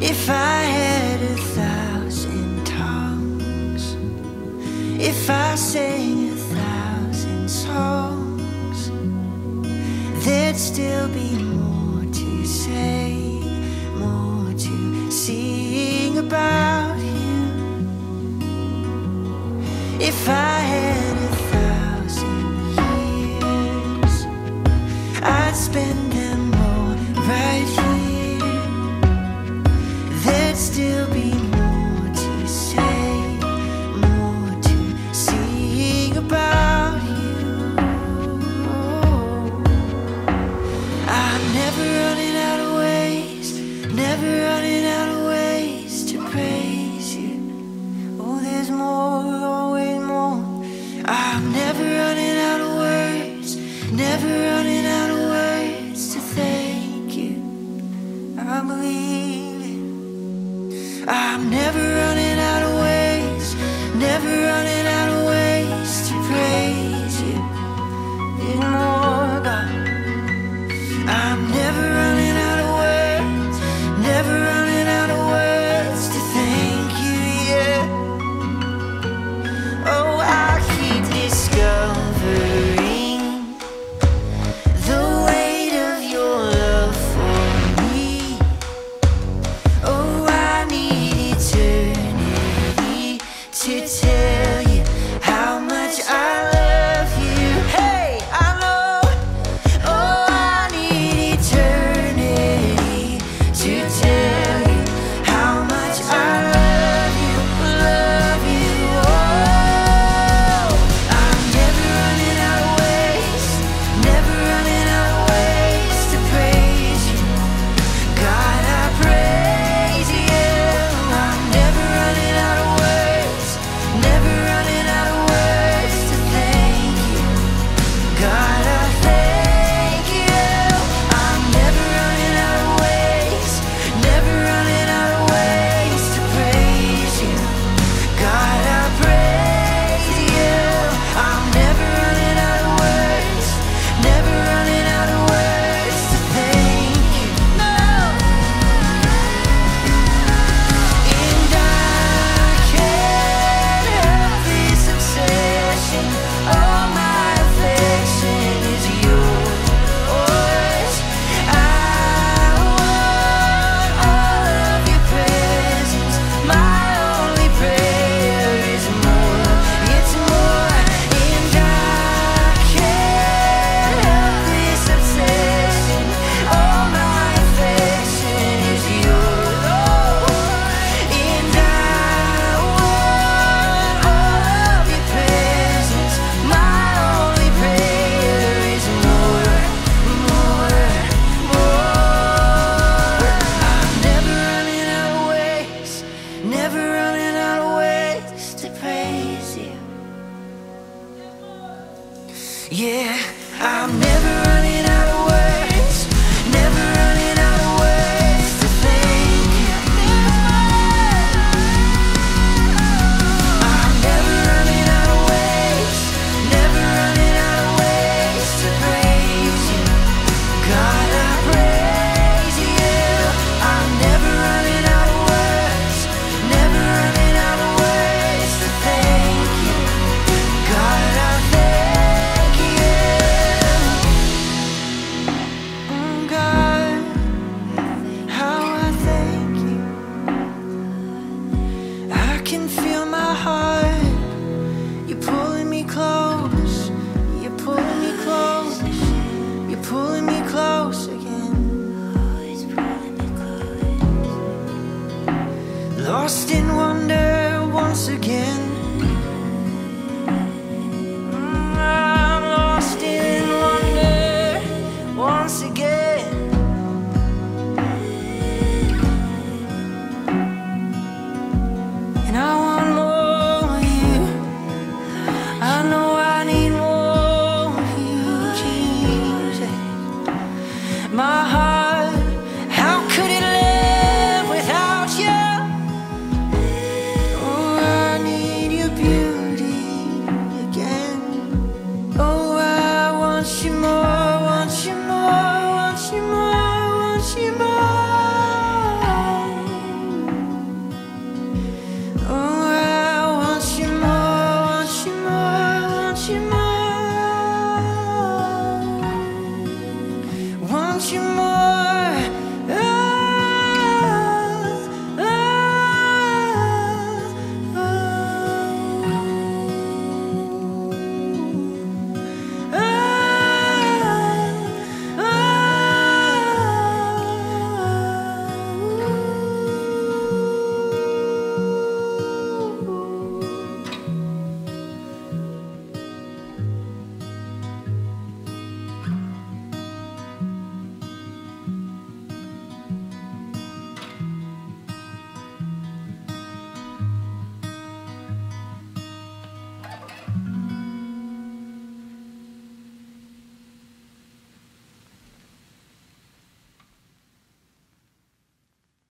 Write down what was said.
If I had 1,000 tongues, if I sang 1,000 songs, there'd still be more to say, more to sing about you. If I had 1,000 years, I'd spend them all right here. There'd still be more to say, more to sing about you. I'm never running out of ways, never running out of ways to praise you. Oh, there's more, always more. I'm never running out of words, never running out of words to thank you. I believe it. I'm never running out of ways, never running out of ways to praise you. There's more, God. I'm never running out of words, never running out of words to thank you, yeah. Oh, I keep discovering the weight of your love for me. Oh, I need eternity to tell you how much I love you. Hey, I know. Oh, I need eternity to tell you how much I love you, love you. Oh, I'm never running out of ways, never running out of ways to praise you. God, I praise you. I'm never running out of words, never running out of words to thank you. God, I thank you. I'm never running out of ways, never running out of ways to praise you. God, I praise you. I'm never running out of words, never running out of words to thank you. No. And I can't help this obsession. All my affection is yours. I want all of your presence. My only prayer is more. It's more. And I can't help this obsession. All my affection is yours. And I want all of your presence. My only prayer is more, more, more. I'm never running out of ways, never running out of ways to praise you. Yeah, I'm never running out of words, never running out of words to thank you. I'm never running out of ways, never running out of ways to praise you. God, I praise you. I'm never running out of words, never running out of words to thank you. God, I thank you. God, how I thank you. I can feel my heart. You're pulling me close. You're pulling me close. You're pulling me close again. Lost in wonder.